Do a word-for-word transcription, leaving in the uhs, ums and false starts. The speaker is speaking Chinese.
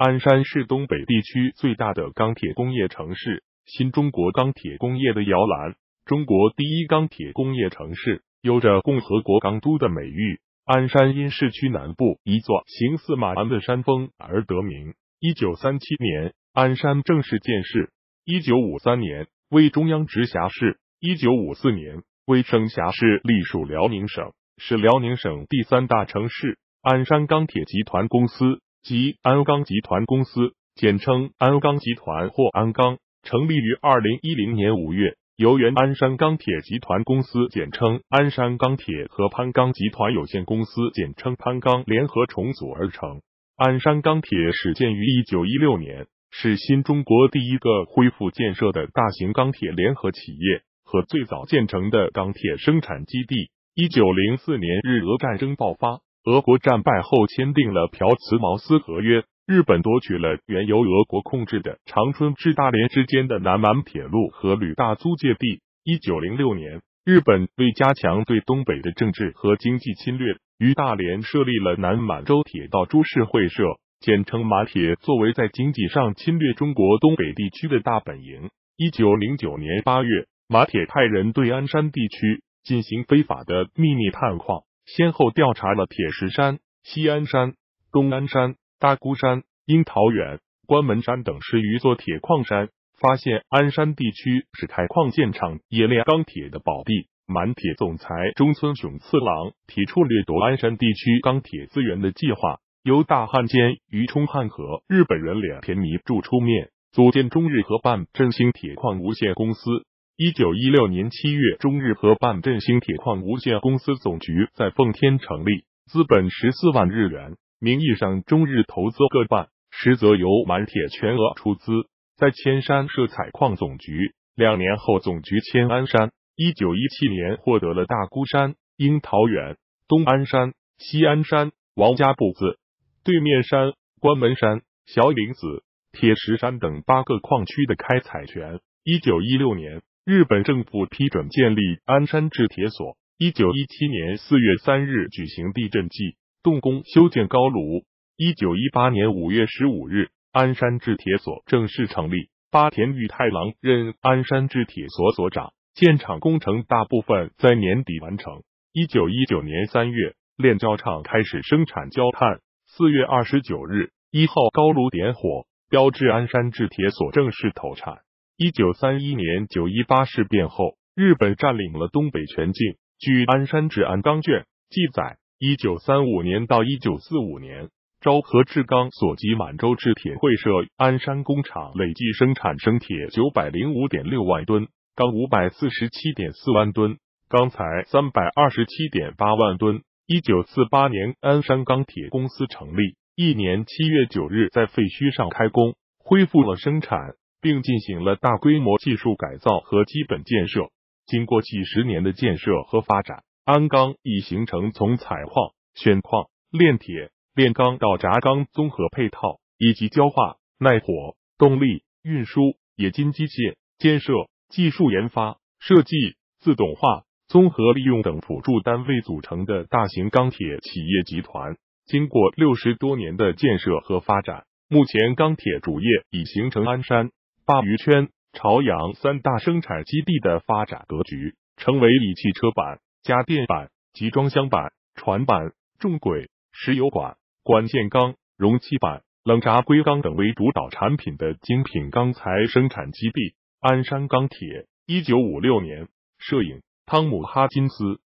鞍山是东北地区最大的钢铁工业城市，新中国钢铁工业的摇篮，中国第一钢铁工业城市，有着共和国钢都的美誉。鞍山因市区南部一座形似马鞍的山峰而得名。一九三七年，鞍山正式建市。一九五三年，为中央直辖市。一九五四年，为省辖市，隶属辽宁省，是辽宁省第三大城市。鞍山钢铁集团公司及鞍钢集团公司，简称鞍钢集团或鞍钢，成立于二零一零年五月，由原鞍山钢铁集团公司简称鞍山钢铁和攀钢集团有限公司简称攀钢联合重组而成。鞍山钢铁始建于一九一六年，是新中国第一个恢复建设的大型钢铁联合企业和最早建成的钢铁生产基地。一九零四年日俄战争爆发，俄国战败后签订了朴茨茅斯合约，日本夺取了原由俄国控制的长春至大连之间的南满铁路和旅大租界地。一九零六年，日本为加强对东北的政治和经济侵略，于大连设立了南满洲铁道株式会社，简称马铁，作为在经济上侵略中国东北地区的大本营。一九零九年八月，马铁派人对鞍山地区进行非法的秘密探矿，先后调查了铁石山、西鞍山、东鞍山、大孤山、樱桃园、关门山等十余座铁矿山，发现鞍山地区是开矿建厂冶炼钢铁的宝地。满铁总裁中村雄次郎提出掠夺鞍山地区钢铁资源的计划，由大汉奸于冲汉和日本人脸田弥助出面，组建中日合办振兴铁矿无限公司。一九一六年七月，中日合办振兴铁矿无限公司总局在奉天成立，资本十四万日元，名义上中日投资各半，实则由满铁全额出资，在千山设采矿总局。两年后，总局迁鞍山。一九一七年获得了大孤山、樱桃园、东鞍山、西鞍山、王家埠子、对面山、关门山、小林子、铁石山等八个矿区的开采权。一九一六年，日本政府批准建立鞍山制铁所。一九一七年四月三日举行地震祭，动工修建高炉。一九一八年五月十五日，鞍山制铁所正式成立，八田裕太郎任鞍山制铁所所长。建厂工程大部分在年底完成。一九一九年三月，炼焦厂开始生产焦炭。四月二十九日，一号高炉点火，标志鞍山制铁所正式投产。一九三一年九一八事变后，日本占领了东北全境。据鞍山制鞍钢卷记载，一九三五年到一九四五年，昭和制钢所及满洲制铁会社鞍山工厂累计生产生铁九百零五点六万吨。钢五百四十七点四万吨，钢材三百二十七点八万吨。一九四八年，鞍山钢铁公司成立，一年七月九日在废墟上开工，恢复了生产，并进行了大规模技术改造和基本建设。经过几十年的建设和发展，鞍钢已形成从采矿、选矿、炼铁、炼钢到轧钢综合配套，以及焦化、耐火、动力、运输、冶金机械、建设、技术研发、设计、自动化、综合利用等辅助单位组成的大型钢铁企业集团。经过六十多年的建设和发展，目前钢铁主业已形成鞍山、鲅鱼圈、朝阳三大生产基地的发展格局，成为以汽车板、家电板、集装箱板、船板、重轨、石油管、管线钢、容器板、冷轧硅钢等为主导产品的精品钢材生产基地。鞍山钢铁。一九五六年，摄影汤姆哈金斯